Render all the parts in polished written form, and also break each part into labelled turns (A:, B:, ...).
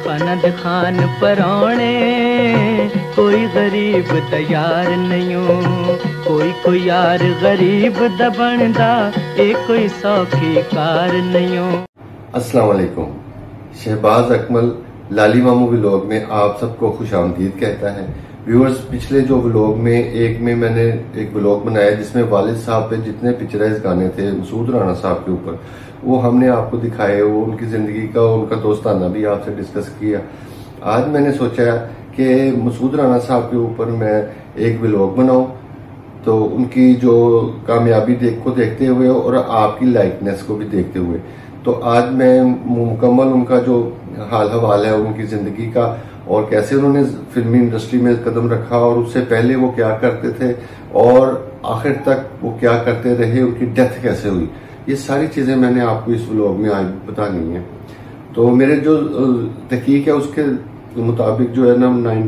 A: पनद खान परौणे कोई गरीब दयार नहीं हो, कोई यार गरीब दबणदा कोई सौखी कार नहीं हो।
B: अस्सलाम वालेकुम। शहबाज अकमल लाली मामू व्लॉग में आप सबको खुशामदीद कहता है। व्यूअर्स, पिछले जो व्लॉग में मैंने एक व्लॉग बनाया जिसमें वालिद साहब पे जितने पिक्चराइज गाने थे मसूद राना साहब के ऊपर, वो हमने आपको दिखाए, वो उनकी जिंदगी का उनका दोस्ताना भी आपसे डिस्कस किया। आज मैंने सोचा कि मसूद राना साहब के ऊपर मैं एक व्लॉग बनाऊं, तो उनकी जो कामयाबी को देखते हुए और आपकी लाइकनेस को भी देखते हुए, तो आज मैं मुकम्मल उनका जो हाल हवाल है उनकी जिंदगी का और कैसे उन्होंने फिल्मी इंडस्ट्री में कदम रखा और उससे पहले वो क्या करते थे और आखिर तक वो क्या करते रहे, उनकी डेथ कैसे हुई, ये सारी चीजें मैंने आपको इस व्लॉग में आज बतानी है। तो मेरे जो तहकीक है उसके मुताबिक जो है ना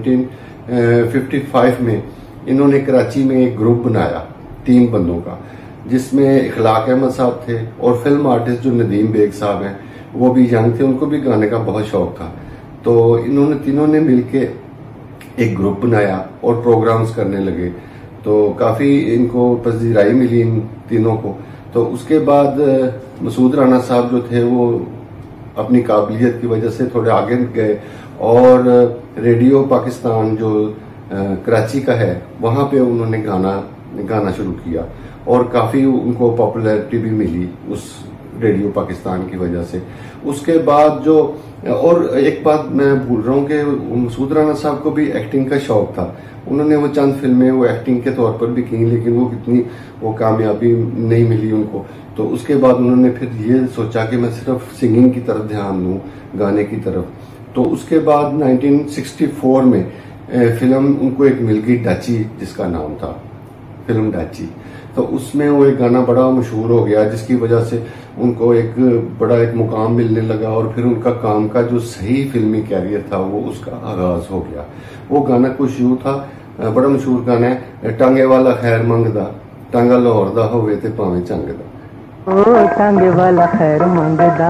B: 1955 में इन्होंने कराची में एक ग्रुप बनाया 3 बंदों का, जिसमें इखलाक अहमद साहब थे और फिल्म आर्टिस्ट जो नदीम बेग साहब हैं वो भी यंग थे, उनको भी गाने का बहुत शौक था। तो इन्होंने तीनों ने मिलके एक ग्रुप बनाया और प्रोग्राम्स करने लगे, तो काफी इनको पजीराई मिली इन तीनों को। तो उसके बाद मसूद राना साहब जो थे वो अपनी काबिलियत की वजह से थोड़े आगे गए और रेडियो पाकिस्तान जो कराची का है वहां पे उन्होंने गाना शुरू किया और काफी उनको पॉपुलैरिटी भी मिली उस रेडियो पाकिस्तान की वजह से। उसके बाद जो और एक बात मैं भूल रहा हूँ कि मसूद राना साहब को भी एक्टिंग का शौक था। उन्होंने वो चंद फिल्में वो एक्टिंग के तौर पर भी की, लेकिन वो कामयाबी नहीं मिली उनको। तो उसके बाद उन्होंने फिर ये सोचा कि मैं सिर्फ सिंगिंग की तरफ ध्यान दूं, गाने की तरफ। तो उसके बाद 1964 में फिल्म उनको एक मिल गई डाची, जिसका नाम था फिल्म डाची। तो उसमें वो एक गाना बड़ा मशहूर हो गया जिसकी वजह से उनको एक बड़ा मुकाम मिलने लगा और फिर उनका काम का जो सही फिल्मी कैरियर था वो उसका आगाज हो गया। वो गाना कुछ यूं था, बड़ा मशहूर गाना है, टांगे वाला खैर मंगदा टांगा लाहौर दा होवे ते भावें चंग दा।
A: ओ टांगे वाला खैर मंगदा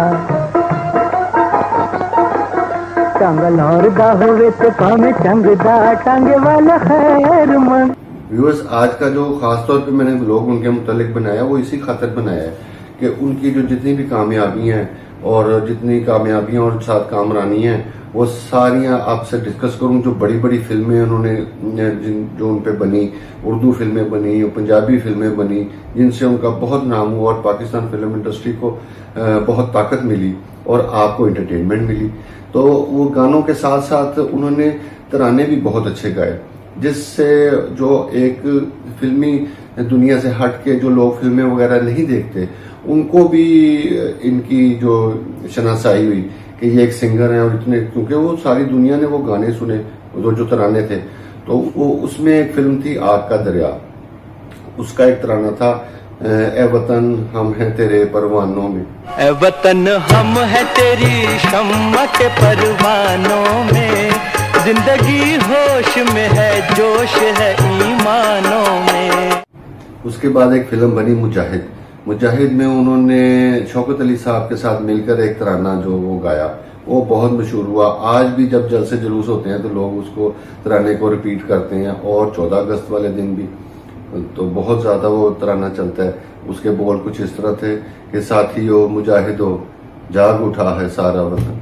A: टांगा लाहौर दा होवे ते भावें चंग दा, टांगे वाला खैर मंग।
B: व्यूअर्स, आज का जो खास तौर पे मैंने व्लॉग उनके मुतालिक बनाया वो इसी खातिर बनाया है कि उनकी जो जितनी भी कामयाबियां हैं और जितनी कामयाबियां और साथ कामरानी हैं वो सारियां आपसे डिस्कस करूं। जो बड़ी बड़ी फिल्में उन्होंने जो उन पे बनी, उर्दू फिल्में बनी, पंजाबी फिल्में बनी, जिनसे उनका बहुत नाम हुआ और पाकिस्तान फिल्म इंडस्ट्री को बहुत ताकत मिली और आपको एंटरटेनमेंट मिली। तो वो गानों के साथ साथ उन्होंने तराने भी बहुत अच्छे गाए, जिससे जो एक फिल्मी दुनिया से हट के जो लोग फिल्में वगैरह नहीं देखते उनको भी इनकी जो शनासाई हुई कि ये एक सिंगर हैं और इतने, क्योंकि वो सारी दुनिया ने वो गाने सुने जो तराने थे। तो वो उसमें एक फिल्म थी आग का दरिया, उसका एक तराना था, ए वतन हम हैं तेरे परवानों में,
A: ए वतन हम हैं तेरी शम्मा के परवानों में, जिंदगी होश में है जोश है ईमानों में।
B: उसके बाद एक फिल्म बनी मुजाहिद में उन्होंने शौकत अली साहब के साथ मिलकर एक तराना जो वो गाया, वो बहुत मशहूर हुआ। आज भी जब जलसे जुलूस होते हैं तो लोग उसको तराने को रिपीट करते हैं और 14 अगस्त वाले दिन भी तो बहुत ज्यादा वो तराना चलता है। उसके बोल कुछ इस तरह थे कि साथियों मुजाहिदो जाग उठा है सारा वतन।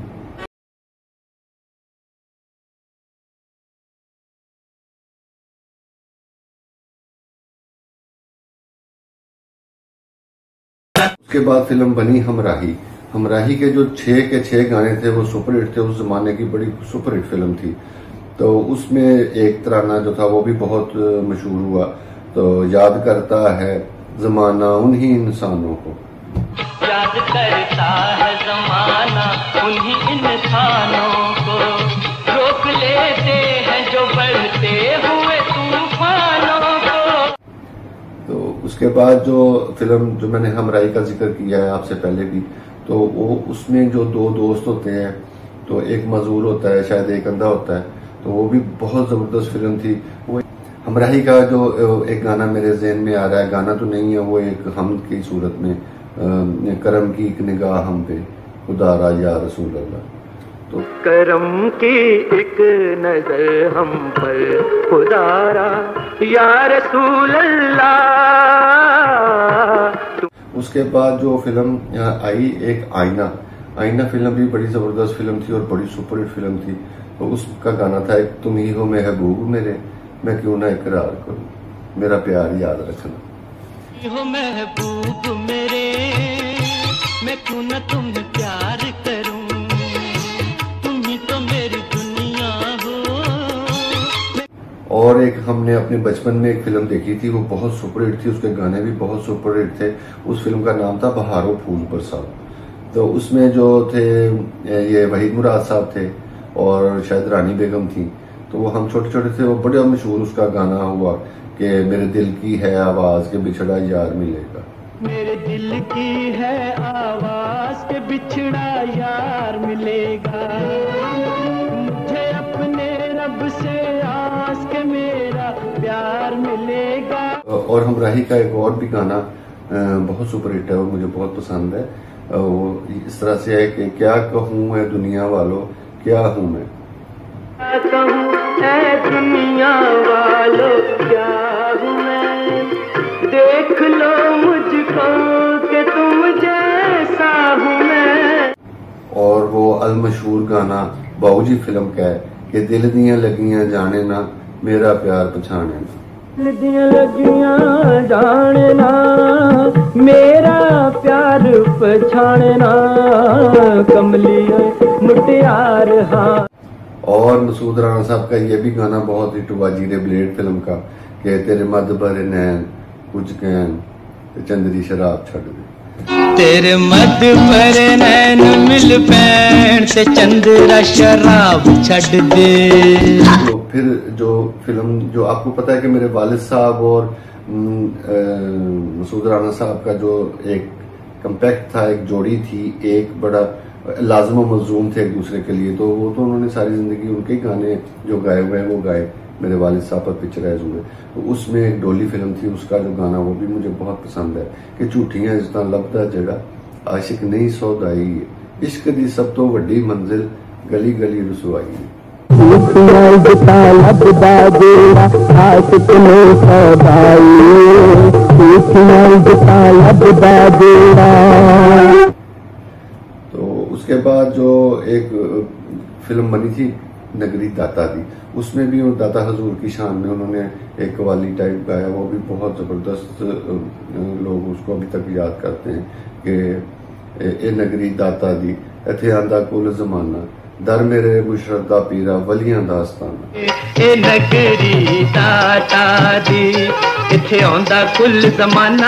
B: उसके बाद फिल्म बनी हमराही के जो 6 के 6 गाने थे वो सुपरहिट थे, उस जमाने की बड़ी सुपरहिट फिल्म थी। तो उसमें एक तराना जो था वो भी बहुत मशहूर हुआ, तो याद करता है जमाना उन्हीं इंसानों को,
A: याद करता है जमाना उन्हीं इंसानों को, रोक लेते हैं जो बढ़ते हुए तूफानों को।
B: तो उसके बाद जो फिल्म जो मैंने हमराही का जिक्र किया है आपसे पहले भी, तो वो उसमें जो 2 दोस्त होते हैं, तो एक मजूर होता है, शायद एक अंधा होता है, तो वो भी बहुत जबरदस्त फिल्म थी। वो हमराही का जो एक गाना मेरे ज़हन में आ रहा है, गाना तो नहीं है, वो एक हम की सूरत में, करम की एक निगाह हम पे खुदारा या रसूल अल्लाह, तो
A: करम की एक नजर हम पर खुदारा या रसूल अल्लाह।
B: उसके बाद जो फिल्म आई एक आईना फिल्म भी बड़ी जबरदस्त फिल्म थी और बड़ी सुपरहिट फिल्म थी। तो उसका गाना था एक तुम ही हो महबूब मेरे, मैं क्यों ना इकरार करूं, मेरा प्यार याद रखना।
A: हो महबूब मेरे, मैं क्यों ना तुम्हें प्यार करूं, तुम ही तो मेरी दुनिया हो।
B: और एक हमने अपने बचपन में एक फिल्म देखी थी, वो बहुत सुपरहिट थी, उसके गाने भी बहुत सुपरहिट थे। उस फिल्म का नाम था बहारों फूल बरसात। तो उसमें जो थे ये वहीद मुराद साहब थे और शायद रानी बेगम थी। तो वो हम छोटे छोटे थे, वो बड़ा मशहूर उसका गाना हुआ कि मेरे दिल की है आवाज के बिछड़ा यार मिलेगा।
A: मेरे दिल की है आवाज के बिछड़ा यार मिलेगा, मुझे अपने रब से आस के मेरा प्यार मिलेगा।
B: और हमराही का एक और भी गाना बहुत सुपरहिट है और मुझे बहुत पसंद है। वो इस तरह से है कि क्या कहूँ है दुनिया वालों, क्या हूँ मैं,
A: क्या कहूँ है दुनिया वालों, क्या हूँ मैं, देख लो मुझको कि तुम जैसा हूँ मैं।
B: और वो अलमशहूर गाना बाऊजी फिल्म का है कि दिल दियां लगियां जाने ना, मेरा प्यार पछाने ना।
A: दिल दियां लगियां जाने ना, मेरा प्यार पछाने ना, कमली मुटियार हाँ।
B: और मसूद राना साहब का ये भी गाना बहुत हिट हुआ जीरे ब्लेड फिल्म का कि तेरे मद भरे नैन कुछ कहन चंदरी शराब छड़ दे,
A: तेरे मद भरे नैन मिल पैण से चंदरा शराब छड़ दे।
B: तो फिर जो फिल्म जो आपको पता है कि मेरे वालिद साहब और मसूद राना साहब का जो एक कंपैक्ट था, एक जोड़ी थी, एक बड़ा लाजम व मज़लूम थे एक दूसरे के लिए। तो वो तो उन्होंने सारी जिंदगी उनके गाने जो गाए हुए हैं वो गाए मेरे वालिद साहब पर पिक्चराइज हुए। तो उसमें एक डोली फिल्म थी, उसका जो गाना वो भी मुझे बहुत पसंद है कि झूठियां जिस तरह लभदा जगह आशिक नहीं सौदाई, इश्क दी सब तो वड्डी मंजिल गली गली रसवाई। तो उसके बाद जो एक फिल्म बनी थी नगरी दाता दी, उसमें भी वो दाता हजूर की शान में उन्होंने एक कवाली टाइप गाया, वो भी बहुत जबरदस्त लोग उसको अभी तक याद करते हैं कि ए नगरी दाता दी इथे आंदा कुल जमाना, दर मेरे मुशरदा पीरा वलियां दा आस्ताना।
A: ए नगरी दाता दी इथे आंदा कुल जमाना,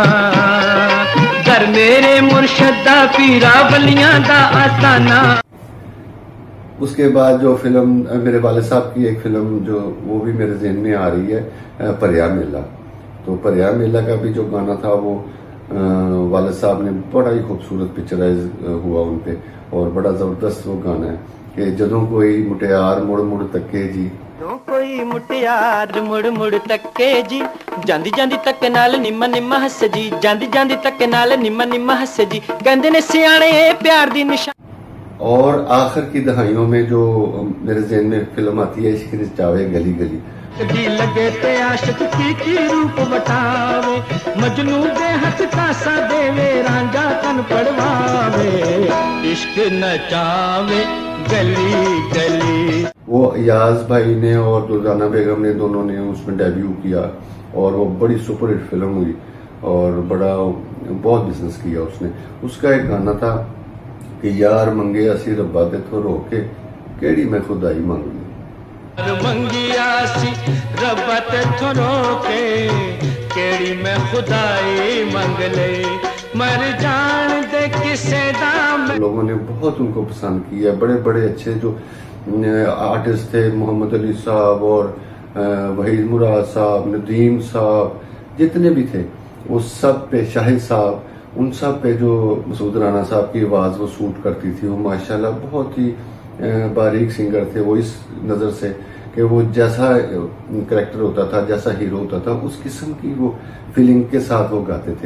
A: दर मेरे मुर्शदा पीरा वलियां दा आस्ताना।
B: उसके बाद जो फिल्म मेरे वाले साहब की एक फिल्म जो वो भी मेरे जहन में आ रही है परिया मेला। तो परिया मेला का भी जो गाना था वो वाले साहब ने बड़ा ही खूबसूरत पिक्चराइज हुआ उनपे और बड़ा जबरदस्त वो गाना है कि जदों कोई मुटियार मुड़ मुड़ तके जी,
A: तो कोई मुटियार मुड़ मुड़ तके जी, जांदी जांदी तक नाल निम्मा निम्मा हस जी, जांदी जांदी तक नाल निम्मा निम्मा हस जी, कहंदे ने सियाणे प्यार दी निशान।
B: और आखिर की दहाइयों में जो मेरे जहन में फिल्म आती है इश्क निचावे गली गली।
A: जी लगे ते आशिक की रूप बटावे, मजनू दे हथ कासा देवे, रांझा तन पड़वावे, इश्क नचावे गली गली।
B: वो अयाज भाई ने और दुर्गाना बेगम ने दोनों ने उसमें डेब्यू किया और वो बड़ी सुपरहिट फिल्म हुई और बड़ा बहुत बिजनेस किया उसने। उसका एक गाना था कि यार मंगे असी रब्बा ते थो रोके केड़ी मैं खुदाई मंग ली,
A: मंगिया सी रब्बा ते थो रोके केड़ी मैं खुदाई मंग ले, मर जान दे किसे दाम।
B: लोगों ने बहुत उनको पसंद किया, बड़े बड़े अच्छे जो आर्टिस्ट थे, मोहम्मद अली साहब और वहीद मुराद साहब, नदीम साहब, जितने भी थे वो सब पे, शाहिद साहब, उन सब पे जो मसूद राना साहब की आवाज वो सूट करती थी। वो माशाल्लाह बहुत ही बारीक सिंगर थे वो, इस नजर से कि वो जैसा करेक्टर होता था, जैसा हीरो होता था, उस किस्म की वो फीलिंग के साथ वो गाते थे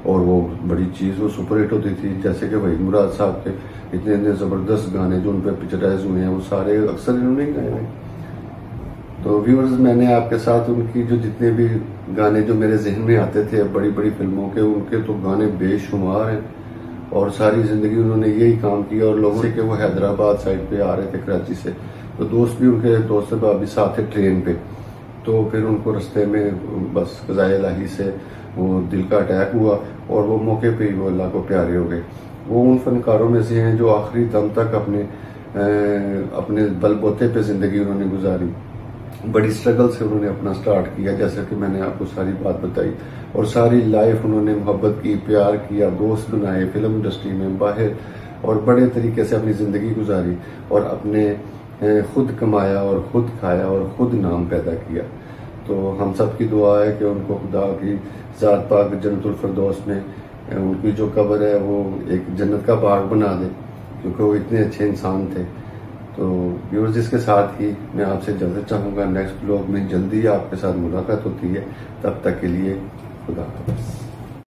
B: और वो बड़ी चीज, वो सुपर हिट होती थी। जैसे कि वहीद मुराद साहब के इतने इतने जबरदस्त गाने जो उन पर पिक्चराइज हुए हैं, वो सारे अक्सर इन्होंने ही गाए हैं। तो व्यूअर्स, मैंने आपके साथ उनकी जो जितने भी गाने जो मेरे जहन में आते थे बड़ी बड़ी फिल्मों के, उनके तो गाने बेशुमार हैं और सारी जिंदगी उन्होंने यही काम किया। और लोगों से कि वो हैदराबाद साइड पे आ रहे थे कराची से, तो दोस्त भी उनके दोस्त भी साथ थे ट्रेन पे, तो फिर उनको रास्ते में बस क़ज़ाए इलाही से वो दिल का अटैक हुआ और वो मौके पे ही वो अल्लाह को प्यारे हो गए। वो उन फनकारों में से हैं जो आखिरी दम तक अपने बलबूते पे जिंदगी उन्होंने गुजारी। बड़ी स्ट्रगल से उन्होंने अपना स्टार्ट किया, जैसा कि मैंने आपको सारी बात बताई, और सारी लाइफ उन्होंने मोहब्बत की, प्यार किया, दोस्त बनाए फिल्म इंडस्ट्री में, बाहर, और बड़े तरीके से अपनी जिंदगी गुजारी और अपने खुद कमाया और खुद खाया और खुद नाम पैदा किया। तो हम सब की दुआ है कि उनको खुदा की ज़ात पाक जन्नतुल फिरदौस में उनकी जो कब्र है वो एक जन्नत का बाग बना दे, क्योंकि वो इतने अच्छे इंसान थे। तो व्यूअर्स, इसके साथ ही मैं आपसे इजाज़त चाहूँगा। नेक्स्ट ब्लॉग में जल्दी आपके साथ मुलाकात होती है, तब तक के लिए खुदा हाफ़िज़।